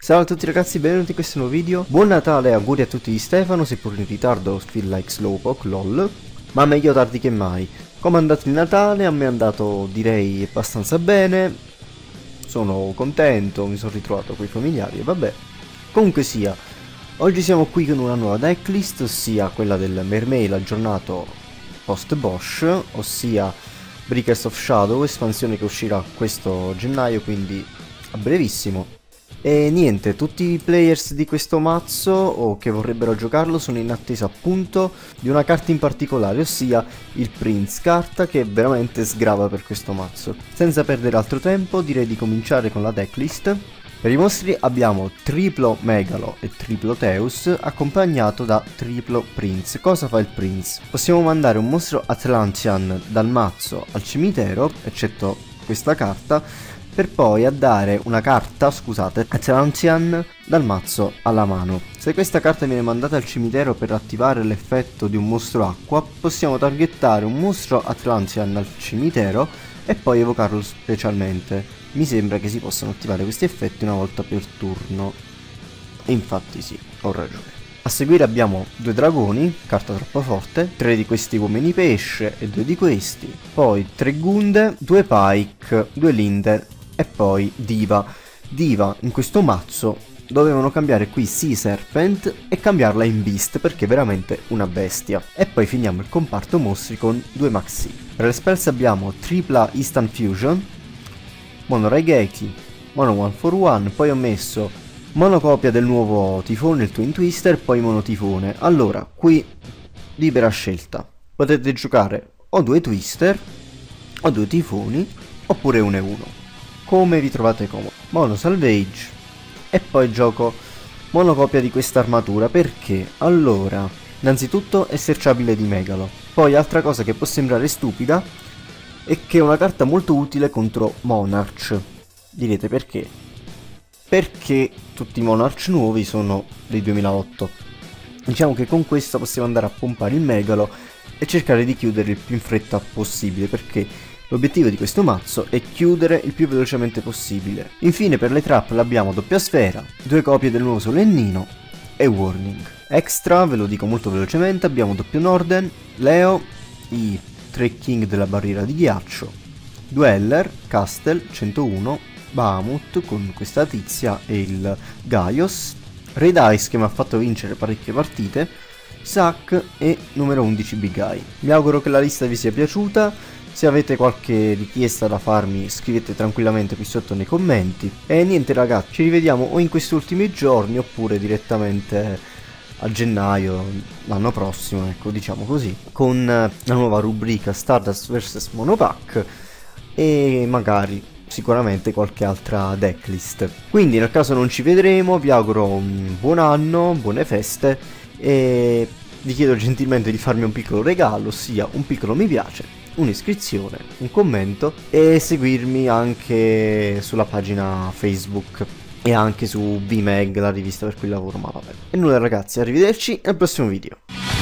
Ciao a tutti ragazzi, benvenuti in questo nuovo video. Buon Natale e auguri a tutti di Stefano, seppur in ritardo, feel like slowpoke, lol. Ma meglio tardi che mai. Come è andato il Natale? A me è andato, direi, abbastanza bene. Sono contento, mi sono ritrovato con i familiari e vabbè. Comunque sia, oggi siamo qui con una nuova decklist, ossia quella del Mermail aggiornato post Bosch, ossia Breakers of Shadow, espansione che uscirà questo gennaio, quindi a brevissimo. E niente, tutti i players di questo mazzo o che vorrebbero giocarlo sono in attesa appunto di una carta in particolare, ossia il Prince, carta che veramente sgrava per questo mazzo. Senza perdere altro tempo direi di cominciare con la decklist. Per i mostri abbiamo triplo Megalo e triplo Teus accompagnato da triplo Prince. Cosa fa il Prince? Possiamo mandare un mostro Atlantean dal mazzo al cimitero, eccetto questa carta, per poi andare una carta, scusate, Atlantean dal mazzo alla mano. Se questa carta viene mandata al cimitero per attivare l'effetto di un mostro acqua, possiamo targettare un mostro Atlantean al cimitero e poi evocarlo specialmente. Mi sembra che si possano attivare questi effetti una volta per turno. E infatti sì, ho ragione. A seguire abbiamo due dragoni, carta troppo forte, 3 di questi uomini pesce e 2 di questi, poi 3 gunde, 2 pike, 2 linde e poi Diva. Diva in questo mazzo dovevano cambiare qui Sea Serpent e cambiarla in Beast perché è veramente una bestia. E poi finiamo il comparto mostri con 2 maxi. Per le spells abbiamo tripla Instant Fusion, mono Raigeki, mono 1 for 1, poi ho messo monocopia del nuovo tifone, il Twin Twister, poi mono tifone. Allora, qui libera scelta. Potete giocare o 2 Twister, o 2 tifoni, oppure 1 e 1. Come vi trovate comodo. Mono Salvage e poi gioco monocopia di questa armatura perché allora innanzitutto è searchabile di Megalo, poi altra cosa che può sembrare stupida è che è una carta molto utile contro Monarch. Direte perché? Perché tutti i Monarch nuovi sono dei 2008. Diciamo che con questa possiamo andare a pompare il Megalo e cercare di chiudere il più in fretta possibile, perché l'obiettivo di questo mazzo è chiudere il più velocemente possibile. Infine per le trap l'abbiamo doppia sfera, 2 copie del nuovo solennino e warning. Extra, ve lo dico molto velocemente, abbiamo doppio Norden, Leo, i 3 king della barriera di ghiaccio, Dweller, Castle, 101, Bahamut con questa tizia e il Gaios, Red Ice che mi ha fatto vincere parecchie partite, Zack e numero 11 Big Eye. Mi auguro che la lista vi sia piaciuta. Se avete qualche richiesta da farmi scrivete tranquillamente qui sotto nei commenti. E niente ragazzi, ci rivediamo o in questi ultimi giorni oppure direttamente a gennaio l'anno prossimo, ecco, diciamo così, con la nuova rubrica Stardust vs Monopack e magari sicuramente qualche altra decklist. Quindi nel caso non ci vedremo vi auguro un buon anno, buone feste e vi chiedo gentilmente di farmi un piccolo regalo, ossia un piccolo mi piace, un'iscrizione, un commento e seguirmi anche sulla pagina Facebook e anche su VMag, la rivista per cui lavoro, ma vabbè. E nulla ragazzi, arrivederci al prossimo video.